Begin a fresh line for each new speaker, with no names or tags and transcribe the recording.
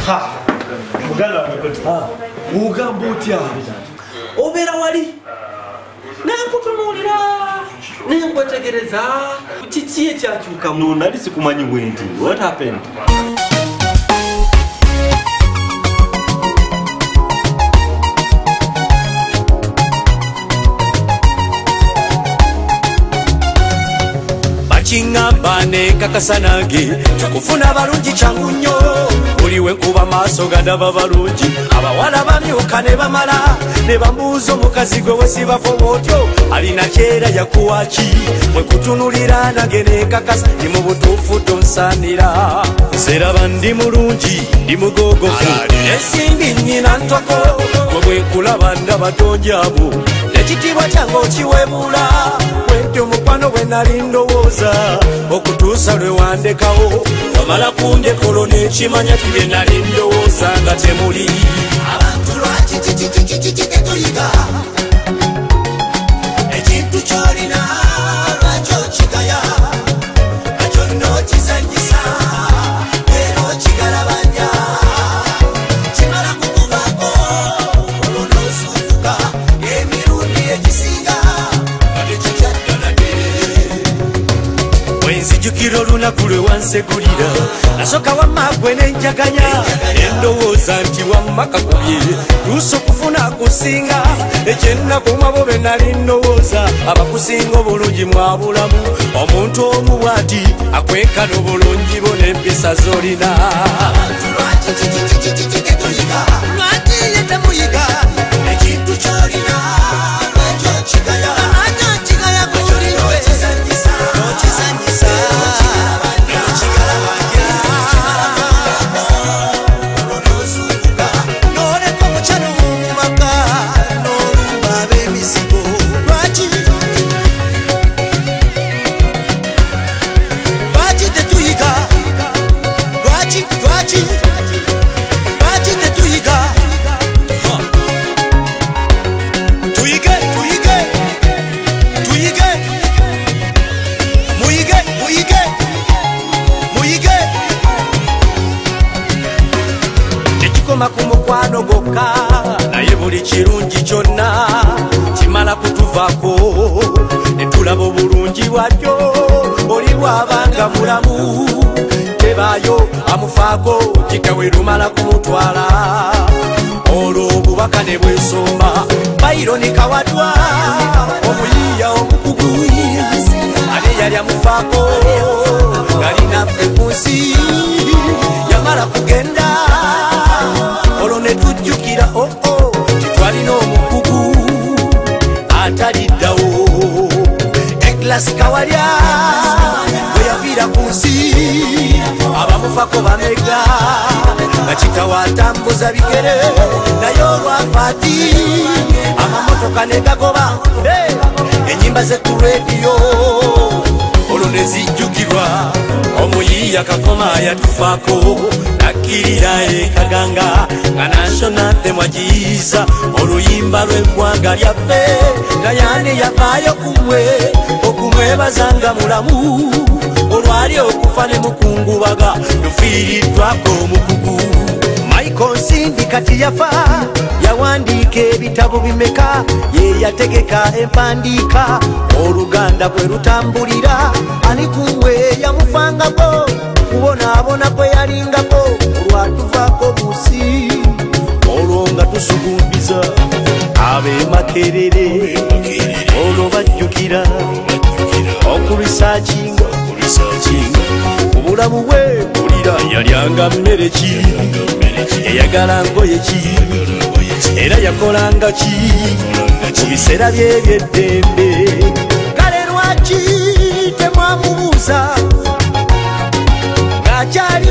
Ha. Muganda wamekoti. Ugamba otya. Obera wali. Nakutunulira. Nengwetegereza. Kiki ekyakyuka muno nali sikumanyi bwendi. What happened?
Chingamba ne kakasanage tukufuna balungi changu nnyo uliwe nkuba maaso gadaba balungi abawala bamyuka ne bamala ne bambuuza omukazi gwe wesibafo bwotyo alina kyera yakuwaki mwe kutunulira nage ne kakasa ni mu butuufu tonsaanira nseraba ndi mulungi ndi mugogofu ensimbi nnyina ntoko gwe bwenkulaba ndaba tonjabu nekitiibwa kyange okiwebula omukwano bwe nali ndowooza okutuusa lwe wandekawo wamala kundekolo n'ekimanya tibye nali ndowooza nga temuli abantu lwaki tetuyiga ekintu kyolina lwaki okigaya nga kyonna okizanyisa era okigalabanya kimala kukuvaako olwo n'osuufuka emirundi egisinga nzijukira olunaku lwe wansegulira nasoka wamma gwe nenjaganya endowooza nti wamma kakubye tuusa okufuna akusinga ekyennaku mwabo be nali ndowooza abakusinga obulungi mwabulamu omuntu omu bw'ati akwenkana obulungi bo n'empisa z'olina abantu lwaki tetuyiga lwaki ye temuyiga ekintu ky'olina lwaki okigaya Makumukwano gokka naye buli kirungi kyonna kimala kutuvaako netulaba obulungi bwatyo oli bw'abanga mulamu tebaayo amufaako kikawe lumala kumutwala olwo obubaka ne bwesomba Bayironi Kawadwa omuyiiya omukugu ate yali amufaako galinaffe ku nsi yamala kugenda olwo ne tujjukira titwalina omukugu ataliddawo Eklas Kawalya bwe yaviira ku nsi abamufako bamega nga kitawa atambuza bigere naye olwafaati amamotoka ne gagoba ennyimba ze ku rediyo olwo ne zijjukirwa omuyiiya Kakoma yatufaako nakirira ekaganga nga national anthem agiyiza oluyimba lw'eggwanga lyaffe naye ani yavaayo kumwe okumwebazanga mulamu olwali okufa ne mukungubaga tufiiriddwako omukugu Michael Nsindi kati yafa yawandiika ebitabo bimeka ye yategeka empandiika oluganda bwe lutambulira ani kumwe yamufangako kubonaabona kwe yalingako olwatuvaako busi olwo nga tusugumbiza ab'e Makerere olwo bajjukira okurisaakinga obulamu bwe bulira yalyanga mmere ki yayagala ngoye ki era yakolanga ki mu biseera bye eby'eddembe kale lwaki temwamubuuza ng'akyali